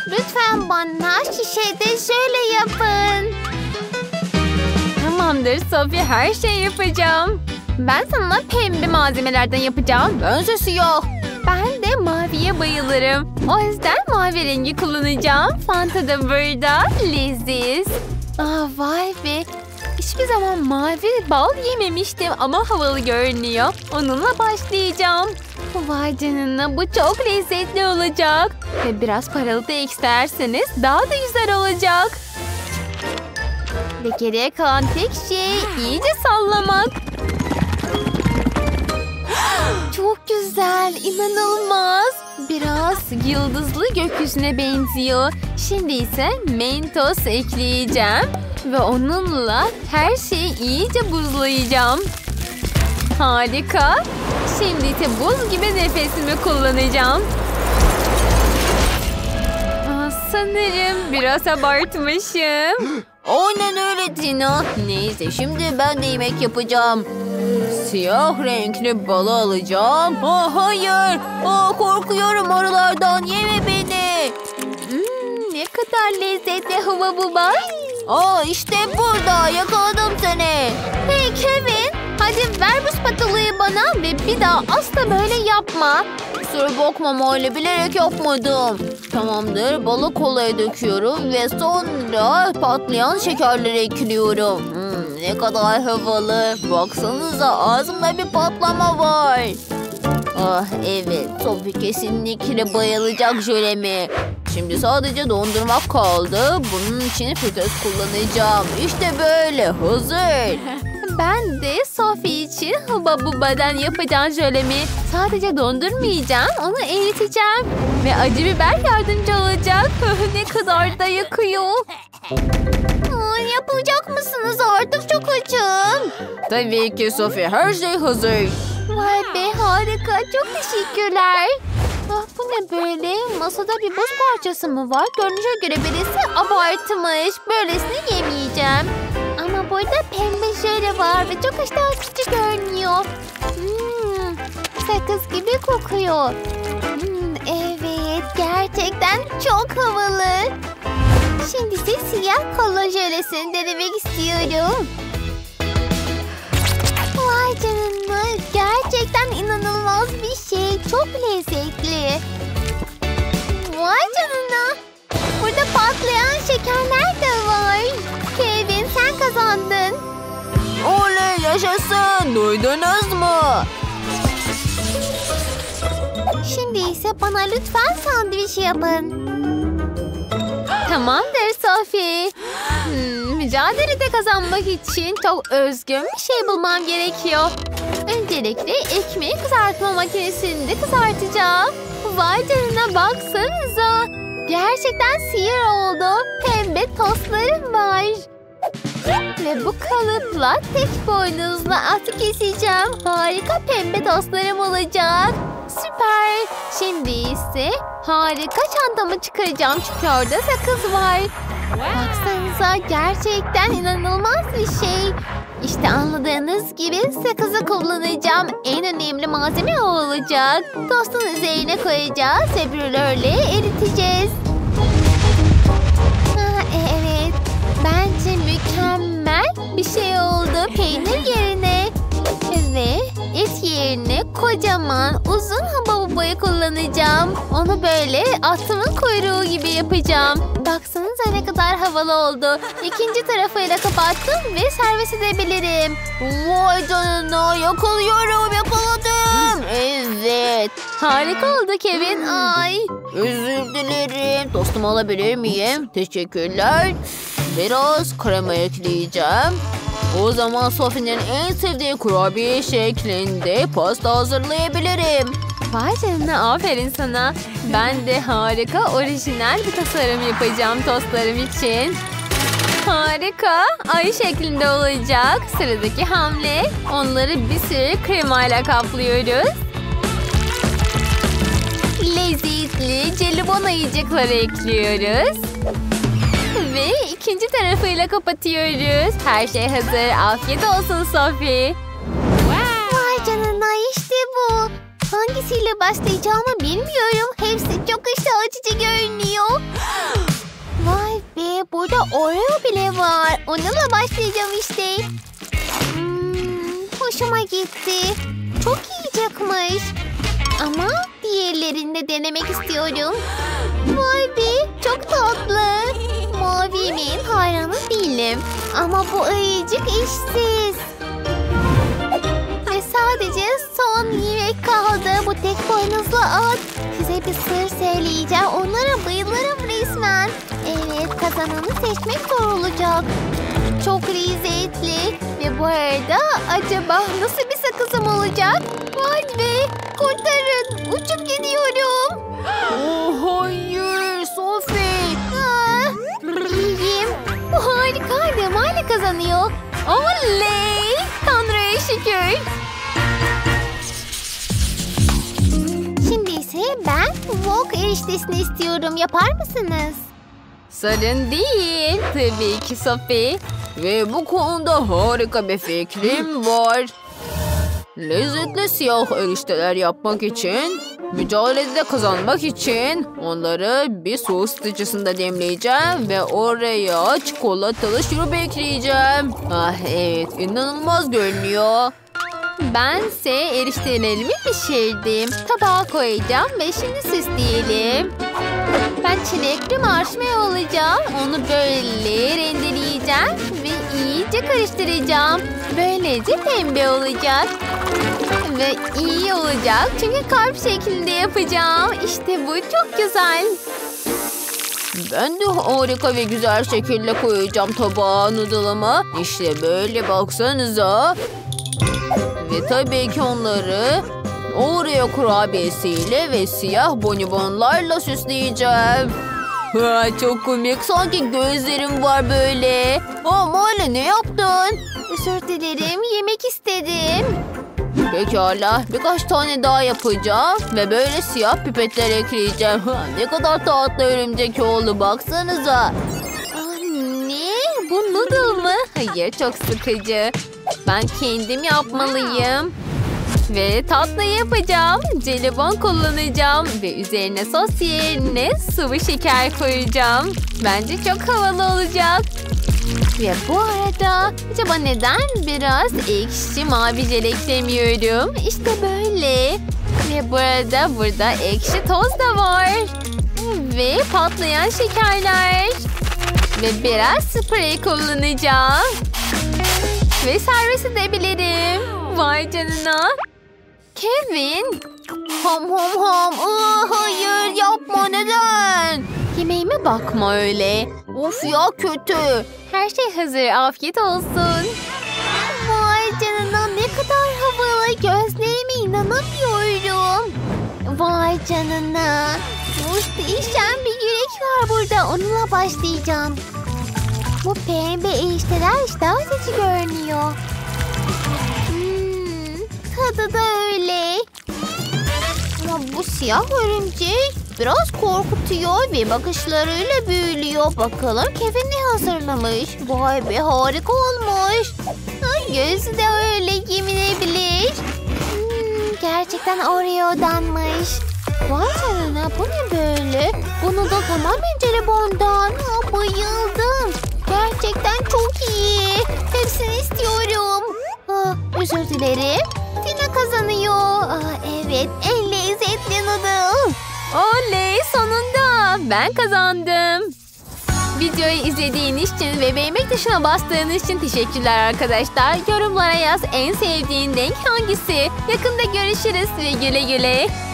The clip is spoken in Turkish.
Lütfen bana şişede şöyle yapın. Tamamdır Sophie, her şeyi yapacağım. Ben sana pembe malzemelerden yapacağım. Bense siyah. Ben de maviye bayılırım. O yüzden mavi rengi kullanacağım. Fanta da burada. Leziz. Vay be. Hiçbir zaman mavi bal yememiştim ama havalı görünüyor. Onunla başlayacağım. Vay canına, bu çok lezzetli olacak. Ve biraz paralı da eklerseniz daha da güzel olacak. Ve geriye kalan tek şey iyice sallamak. Çok güzel, inanılmaz. Biraz yıldızlı gökyüzüne benziyor. Şimdi ise Mentos ekleyeceğim. Ve onunla her şeyi iyice buzlayacağım. Harika. Şimdi ise buz gibi nefesimi kullanacağım. Sanırım biraz abartmışım. Aynen öyle Tina. Neyse, şimdi ben de yemek yapacağım. Siyah renkli balı alacağım. Hayır. Korkuyorum arılardan. Yeme beni. Ne kadar lezzetli hava buba. İşte burada. Yakaladım seni. Hey Kevin. Hadi ver bu spatulayı bana ve bir daha asla böyle yapma. Kusura bakma Molly, bilerek yapmadım. Tamamdır, balı kolaya döküyorum ve sonra patlayan şekerleri ekliyorum. Ne kadar havalı. Baksanıza, ağzımda bir patlama var. Evet, Sophie kesinlikle bayılacak jöleme. Şimdi sadece dondurmak kaldı. Bunun için fritöz kullanacağım. İşte böyle, hazır. Ben de Sophie için Hubba Bubba'dan yapacağım jölemi. Sadece dondurmayacağım, onu eriteceğim. Ve acı biber yardımcı olacak. Ne kadar da yakıyor. Yapacak mısınız? Artık çok açım. Tabii ki Sophie, her şey hazır. Vay be, harika, çok teşekkürler. Bu ne böyle? Masada bir buz parçası mı var? Görünüşe göre birisi abartmış. Böylesini yemeyeceğim. Ama burada pembe jöle var ve çok iştah açıcı görünüyor. Sakız gibi kokuyor. Evet, gerçekten çok havalı. Şimdi ise siyah kola jölesini denemek istiyorum. Vay canına, gerçekten inanılmaz bir şey. Çok lezzetli. Vay canına. Burada patlayan şekerler de var. Kevin, sen kazandın. Oley, yaşasın. Duydunuz mu? Şimdi ise bana lütfen sandviç yapın. Tamamdır Sophie. Mücadelede kazanmak için çok özgün bir şey bulmam gerekiyor. Öncelikle ekmeği kızartma makinesinde kızartacağım. Vay canına, baksanıza. Gerçekten sihir oldu. Pembe tostlarım var. Ve bu kalıpla tek boynuzla at keseceğim. Harika pembe tostlarım olacak. Süper. Şimdi ise harika çantamı çıkaracağım çünkü orada sakız var. Baksanıza, gerçekten inanılmaz bir şey. İşte anladığınız gibi sakızı kullanacağım. En önemli malzeme o olacak. Tostun üzerine koyacağız ve brülörle eriteceğiz. Evet. Bence mükemmel bir şey oldu. Peynir yerine ve et yerine kocaman uzun Hubba Bubba'yı kullanacağım. Onu böyle atımın kuyruğu gibi yapacağım. Baksanıza ne kadar havalı oldu. İkinci tarafıyla kapattım ve servis edebilirim. Vay canına, yakaladım. Evet. Harika oldu Kevin. Ay. Özür dilerim. Tostumu alabilir miyim? Teşekkürler. Biraz krema ekleyeceğim. O zaman Sophie'nin en sevdiği kurabiye şeklinde pasta hazırlayabilirim. Vay canına, aferin sana. Ben de harika orijinal bir tasarım yapacağım tostlarım için. Harika. Ay şeklinde olacak. Sıradaki hamle. Onları bir sürü kremayla kaplıyoruz. Lezzetli jelibon ayıcıkları ekliyoruz. Ve ikinci tarafıyla kapatıyoruz. Her şey hazır. Afiyet olsun Sophie. Vay canına, işte bu. Hangisiyle başlayacağımı bilmiyorum. Hepsi çok iştah açıcı görünüyor. burada Oreo bile var. Onunla başlayacağım işte. Hoşuma gitti. Çok iyi çıkmış. Ama diğerlerini de denemek istiyorum. Vay be, çok tatlı. Mavimin hayranı değilim. Ama bu ayıcık eşsiz. Ve sadece son yemek kaldı. Bu tek boynuzlu at. Size bir sır söyleyeceğim. Onlara bayılırım resmen. Evet, kazananı seçmek zor olacak. Çok lezzetli. Ve bu arada acaba nasıl bir sakızım olacak? Vay be, kurtarın. Uçup gidiyorum. Oh, hayır Sophie. İyiyim. Bu harikaydı. Hala kazanıyor. Oley! Tanrı'ya şükür. Şimdi ise ben wok eriştesini istiyorum. Yapar mısınız? Sorun değil. Tabii ki Sophie. Ve bu konuda harika bir fikrim var. Lezzetli siyah erişteler yapmak için, mücadelede kazanmak için onları bir su ısıtıcısında demleyeceğim ve oraya çikolatalı şurup ekleyeceğim. Ah evet, inanılmaz görünüyor. Bense eriştelerimi pişirdim. Tabağa koyacağım ve şimdi süsleyelim. Ben çilekli marshmallow alacağım. Onu böyle rendeleyeceğim ve iyice karıştıracağım. Böylece pembe olacak. Ve iyi olacak çünkü kalp şeklinde yapacağım. İşte bu çok güzel. Ben de harika ve güzel şekilde koyacağım tabağa noodle'ımı. İşte böyle, baksanıza. Ve tabii ki onları Oreo kurabiyesiyle ve siyah bonibonlarla süsleyeceğim. Ha, çok komik. Sanki gözlerim var böyle. Hala ne yaptın? Özür dilerim, yemek istedim. Pekala, birkaç tane daha yapacağım ve böyle siyah pipetler ekleyeceğim. Ha, ne kadar tatlı örümcek oldu, baksanıza. Ne? Bu noodle mı? Hayır, çok sıkıcı. Ben kendim yapmalıyım. Ve tatlı yapacağım. Jelibon kullanacağım. Ve üzerine sos yerine sıvı şeker koyacağım. Bence çok havalı olacak. Ve bu arada acaba neden biraz ekşi mavi jel eklemiyorum? İşte böyle. Ve burada ekşi toz da var. Ve patlayan şekerler. Ve biraz sprey kullanacağım. Ve servis edebilirim. Vay canına. Kevin. Ham ham ham. Hayır, yapma, neden? Yemeğime bakma öyle. Of ya, kötü. Her şey hazır. Afiyet olsun. Vay canına, ne kadar havalı. Gözlerime inanamıyorum. Vay canına. Muhteşem bir yürek var burada. Onunla başlayacağım. Bu pembe erişteler iştah açıcı görünüyor. Tadı da öyle. Ama bu siyah örümcek biraz korkutuyor ve bakışlarıyla büyülüyor. Bakalım Kevin ne hazırlamış. Vay be, harika olmuş. Gözü de öyle, yeminebilir. Gerçekten Oreo'danmış. Vay canına, bu ne böyle? Bunu da tamamen jelibondan. Bayıldım. Gerçekten çok iyi. Hepsini istiyorum. Özür dilerim. Tina kazanıyor. Evet, en lezzetli noodle. Oley, sonunda. Ben kazandım. Videoyu izlediğiniz için ve beğenmek tuşuna bastığınız için teşekkürler arkadaşlar. Yorumlara yaz, en sevdiğin renk hangisi? Yakında görüşürüz ve güle güle.